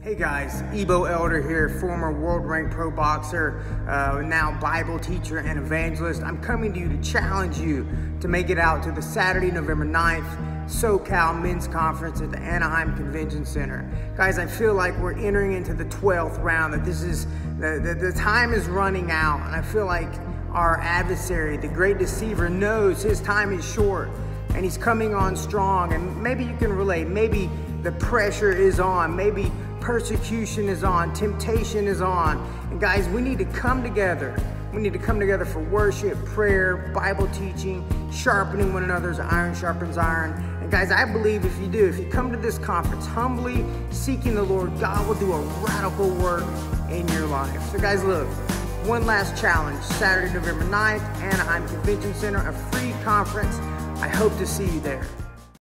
Hey guys, Ebo Elder here, former world ranked pro boxer, now Bible teacher and evangelist. I'm coming to you to challenge you to make it out to the Saturday, November 9th SoCal Men's Conference at the Anaheim Convention Center. Guys, I feel like we're entering into the 12th round, that this is, the time is running out, and I feel like our adversary, the great deceiver, knows his time is short and he's coming on strong. And maybe you can relate, maybe the pressure is on, maybe persecution is on, temptation is on. And guys, we need to come together. We need to come together for worship, prayer, Bible teaching, sharpening one another's iron sharpens iron. And guys, I believe if you come to this conference humbly seeking the Lord, God will do a radical work in your life. So guys, look, one last challenge, Saturday, November 9th, Anaheim Convention Center, a free conference. I hope to see you there.